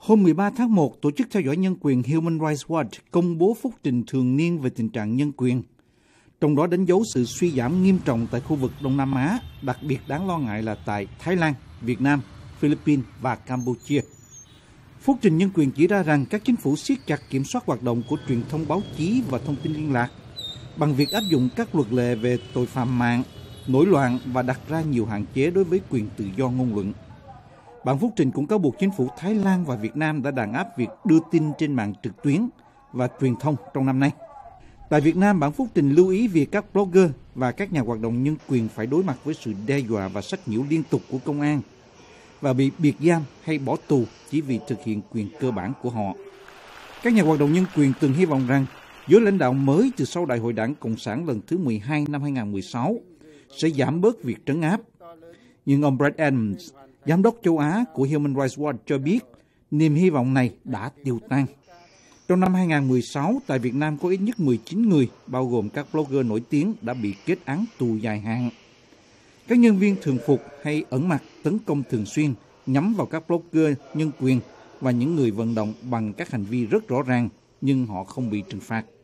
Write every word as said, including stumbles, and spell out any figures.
Hôm mười ba tháng một, Tổ chức theo dõi nhân quyền Human Rights Watch công bố phúc trình thường niên về tình trạng nhân quyền. Trong đó đánh dấu sự suy giảm nghiêm trọng tại khu vực Đông Nam Á, đặc biệt đáng lo ngại là tại Thái Lan, Việt Nam, Philippines và Campuchia. Phúc trình nhân quyền chỉ ra rằng các chính phủ siết chặt kiểm soát hoạt động của truyền thông báo chí và thông tin liên lạc bằng việc áp dụng các luật lệ về tội phạm mạng, nổi loạn và đặt ra nhiều hạn chế đối với quyền tự do ngôn luận. Bản phúc trình cũng cáo buộc chính phủ Thái Lan và Việt Nam đã đàn áp việc đưa tin trên mạng trực tuyến và truyền thông trong năm nay. Tại Việt Nam, bản phúc trình lưu ý việc các blogger và các nhà hoạt động nhân quyền phải đối mặt với sự đe dọa và sách nhiễu liên tục của công an và bị biệt giam hay bỏ tù chỉ vì thực hiện quyền cơ bản của họ. Các nhà hoạt động nhân quyền từng hy vọng rằng giới lãnh đạo mới từ sau Đại hội Đảng Cộng sản lần thứ mười hai năm hai nghìn không trăm mười sáu sẽ giảm bớt việc trấn áp. Nhưng ông Brad Adams, Giám đốc châu Á của Human Rights Watch cho biết niềm hy vọng này đã tiêu tan. Trong năm hai nghìn không trăm mười sáu, tại Việt Nam có ít nhất mười chín người, bao gồm các blogger nổi tiếng, đã bị kết án tù dài hạn. Các nhân viên thường phục hay ẩn mặt tấn công thường xuyên nhắm vào các blogger nhân quyền và những người vận động bằng các hành vi rất rõ ràng, nhưng họ không bị trừng phạt.